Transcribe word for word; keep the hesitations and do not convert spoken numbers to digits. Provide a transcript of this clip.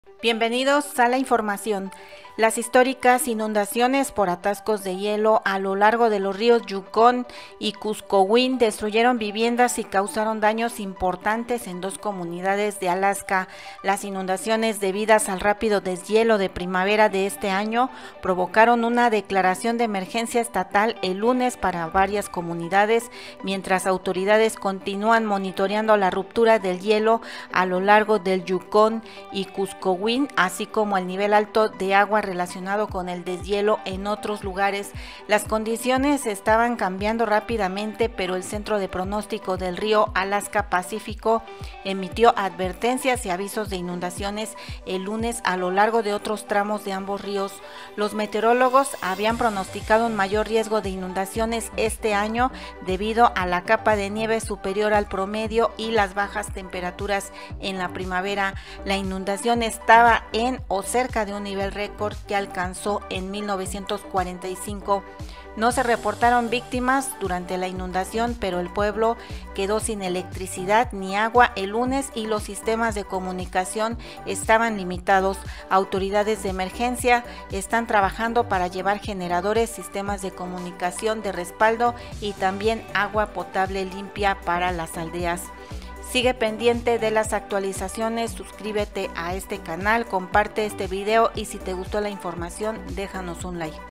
Bienvenidos a la información. Las históricas inundaciones por atascos de hielo a lo largo de los ríos Yukón y Kuskokwim destruyeron viviendas y causaron daños importantes en dos comunidades de Alaska. Las inundaciones debidas al rápido deshielo de primavera de este año provocaron una declaración de emergencia estatal el lunes para varias comunidades, mientras autoridades continúan monitoreando la ruptura del hielo a lo largo del Yukón y Kuskokwim, así como el nivel alto de agua relacionado con el deshielo en otros lugares. Las condiciones estaban cambiando rápidamente, pero el Centro de Pronóstico del Río Alaska Pacífico emitió advertencias y avisos de inundaciones el lunes a lo largo de otros tramos de ambos ríos. Los meteorólogos habían pronosticado un mayor riesgo de inundaciones este año debido a la capa de nieve superior al promedio y las bajas temperaturas en la primavera. La inundación estaba en o cerca de un nivel récord que alcanzó en mil novecientos cuarenta y cinco. No se reportaron víctimas durante la inundación, pero el pueblo quedó sin electricidad ni agua el lunes y los sistemas de comunicación estaban limitados. Autoridades de emergencia están trabajando para llevar generadores, sistemas de comunicación de respaldo y también agua potable limpia para las aldeas. Sigue pendiente de las actualizaciones, suscríbete a este canal, comparte este video y si te gustó la información, déjanos un like.